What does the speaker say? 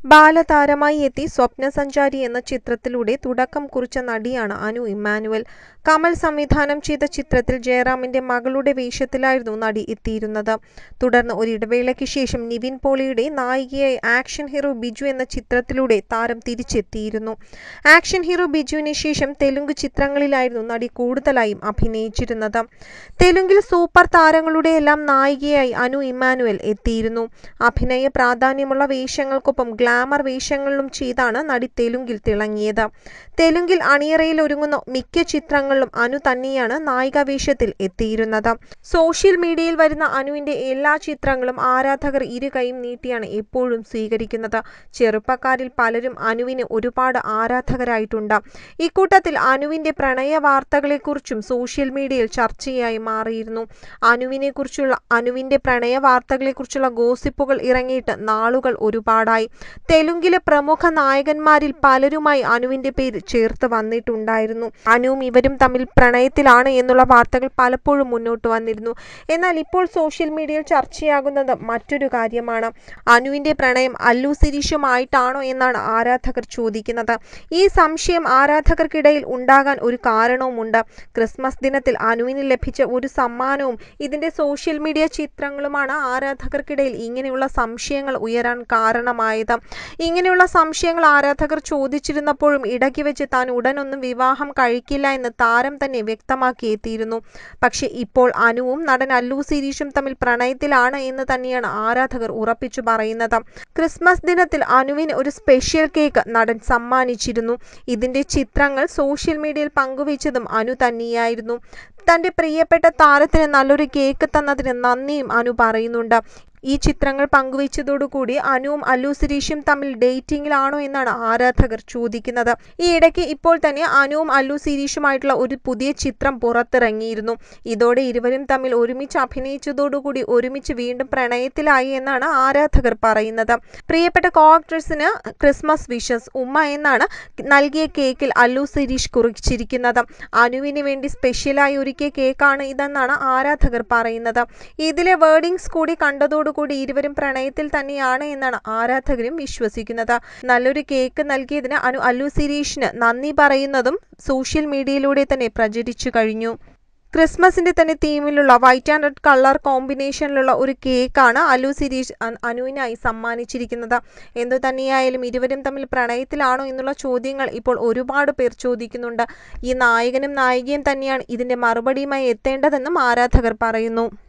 ബാലതാരമായി എത്തി സ്വപ്നസഞ്ചാരി എന്ന ചിത്രത്തിലൂടെ തുടക്കം കുറിച്ച നടിയാണ് അനു ഇമ്മാനുവൽ. കമൽ സംവിധാനം ചെയ്ത ചിത്രത്തിൽ ജയറാമിന്റെ മകളുടെ വേഷത്തിലായിരുന്നു നടി എത്തിയിരുന്നത്. തുടർന്ന് ഒരിടവേളയ്ക്ക് ശേഷം നിവിൻ പോളിയുടെ നായികയായി ആക്ഷൻ ഹീറോ ബിജു എന്ന ചിത്രത്തിലൂടെ താരം തിരിച്ചെത്തിയിരുന്നു. ആക്ഷൻ ഹീറോ ബിജുവിന് ശേഷം തെലുങ്ക് ചിത്രങ്ങളിലായിരുന്നു നടി കൂടുതലായും അഭിനയിച്ചിരുന്നത്. തെലുങ്കിൽ സൂപ്പർ താരങ്ങളുടെയെല്ലാം നായികയായി അനു ഇമ്മാനുവൽ എത്തിയിരുന്നു. അഭിനയ പ്രാധാന്യമുള്ള വേഷങ്ങൾക്കൊപ്പം ഗ്ലാമർ വേഷങ്ങളിലും ചെയ്താണ് നടി തെലുങ്കിൽ തിളങ്ങിയത്. തെലുങ്കിൽ അണിയറയിൽ ഒരുങ്ങുന്ന മിക്ക ചിത്രങ്ങളിലും അനു തന്നെയാണ് നായിക വേഷത്തിൽ എത്തിയിരുന്നത്. സോഷ്യൽ മീഡിയയിൽ വരുന്ന അനുവിന്റെ എല്ലാ ചിത്രങ്ങളും ആരാധകർ ഇരുകൈയും നീട്ടിയാണ് എപ്പോഴും സ്വീകരിക്കുന്നത്. ചെറുപ്പക്കാരിൽ പലരും അനുവിന് ഒരുപാട് ആരാധകരായിട്ടുണ്ട്. ഇക്കൂട്ടത്തിൽ അനുവിന്റെ പ്രണയ വാർത്തകളെക്കുറിച്ചും സോഷ്യൽ മീഡിയയിൽ ചർച്ചയായി മാറിയിരുന്നു. അനുവിന്റെ പ്രണയ വാർത്തകളെക്കുറിച്ചുള്ള ഗോസിപ്പുകൾ ഇറങ്ങിയിട്ട് നാളുകൾ ഒരുപാടായി. തെലുങ്കിലെ പ്രമുഖ നായകന്മാരിൽ പലരുമായി അനുവിന്റെ പേര് ചേർത്ത് വന്നിട്ടുണ്ടായിരുന്നു. അനുവും ഇവരും തമ്മിൽ പ്രണയത്തിലാണ് എന്നുള്ള വാർത്തകൾ പലപ്പോഴും മുന്നോട്ട് വന്നിരുന്നു. എന്നാൽ ഇപ്പോൾ സോഷ്യൽ മീഡിയയിൽ ചർച്ചയാകുന്നത് മറ്റൊരു കാര്യമാണ്. അനുവിന്റെ പ്രണയം അല്ലു സിരീഷുമായിട്ടാണോ എന്നാണ് ആരാധകർ ചോദിക്കുന്നത്. ഈ സംശയം ആരാധകർക്കിടയിൽ ഉണ്ടാകാൻ ഒരു കാരണവുമുണ്ട്. ക്രിസ്മസ് ദിനത്തിൽ അനുവിന് ലഭിച്ച ഒരു സമ്മാനവും ഇതിന്റെ സോഷ്യൽ മീഡിയ ചിത്രങ്ങളുമാണ് ആരാധകർക്കിടയിൽ ഇങ്ങനെയുള്ള സംശയങ്ങൾ ഉയരാൻ കാരണമായത്. ഇങ്ങനെയുള്ള സംശയങ്ങൾ ആരാധകർ ചോദിച്ചിരുന്നപ്പോഴും ഇടയ്ക്ക് വെച്ച് താൻ ഉടനൊന്നും വിവാഹം കഴിക്കില്ല എന്ന് താരം തന്നെ വ്യക്തമാക്കിയെത്തിയിരുന്നു. പക്ഷേ ഇപ്പോൾ അനുവും നടൻ അല്ലു സിരീഷും തമ്മിൽ പ്രണയത്തിലാണ് എന്ന് തന്നെയാണ് ആരാധകർ ഉറപ്പിച്ചു പറയുന്നത്. ക്രിസ്മസ് ദിനത്തിൽ അനുവിന് ഒരു സ്പെഷ്യൽ കേക്ക് നടൻ സമ്മാനിച്ചിരുന്നു. ഇതിന്റെ ചിത്രങ്ങൾ സോഷ്യൽ മീഡിയയിൽ പങ്കുവച്ചതും അനു തന്നെയായിരുന്നു. തന്റെ പ്രിയപ്പെട്ട താരത്തിന് നല്ലൊരു കേക്ക് തന്നതിന് നന്ദിയും അനു പറയുന്നുണ്ട്. ഈ ചിത്രങ്ങൾ പങ്കുവച്ചതോടുകൂടി അനുവും അല്ലു സിരീഷും തമ്മിൽ ഡേറ്റിംഗിലാണോ എന്നാണ് ആരാധകർ ചോദിക്കുന്നത്. ഈ ഇടയ്ക്ക് ഇപ്പോൾ തന്നെ അനുവും അല്ലു സിരീഷുമായിട്ടുള്ള ഒരു പുതിയ ചിത്രം പുറത്തിറങ്ങിയിരുന്നു. ഇതോടെ ഇരുവരും തമ്മിൽ ഒരുമിച്ച് അഭിനയിച്ചതോടുകൂടി ഒരുമിച്ച് വീണ്ടും പ്രണയത്തിലായി എന്നാണ് ആരാധകർ പറയുന്നത്. പ്രിയപ്പെട്ട കോ ആക്ട്രസിന് ക്രിസ്മസ് വിഷസ് ഉമ്മ എന്നാണ് നൽകിയ കേക്കിൽ അല്ലു സിരീഷ് കുറിച്ചിരിക്കുന്നത്. അനുവിന് വേണ്ടി സ്പെഷ്യലായി ഒരുക്കിയ കേക്കാണ് ഇതെന്നാണ് ആരാധകർ പറയുന്നത്. ഇതിലെ വേർഡിങ്സ് കൂടി കണ്ടതോടുകൂടി ഇരുവരും പ്രണയത്തിൽ തന്നെയാണ് എന്നാണ് ആരാധകരും വിശ്വസിക്കുന്നത്. നല്ലൊരു കേക്ക് നൽകിയതിന് അനു അല്ലു സിരീഷിന് നന്ദി പറയുന്നതും സോഷ്യൽ മീഡിയയിലൂടെ തന്നെ പ്രചരിച്ചു കഴിഞ്ഞു. ക്രിസ്മസിന്റെ തന്നെ തീമിലുള്ള വൈറ്റ് ആൻഡ് റെഡ് കളർ കോമ്പിനേഷനിലുള്ള ഒരു കേക്കാണ് അല്ലു സിരീഷ് അനുവിനായി സമ്മാനിച്ചിരിക്കുന്നത്. എന്തു തന്നെയായാലും ഇരുവരും തമ്മിൽ പ്രണയത്തിലാണോ എന്നുള്ള ചോദ്യങ്ങൾ ഇപ്പോൾ ഒരുപാട് പേർ ചോദിക്കുന്നുണ്ട്. ഈ നായകനും നായികയും തന്നെയാണ് ഇതിന്റെ മറുപടിയുമായി എത്തേണ്ടതെന്നും ആരാധകർ പറയുന്നു.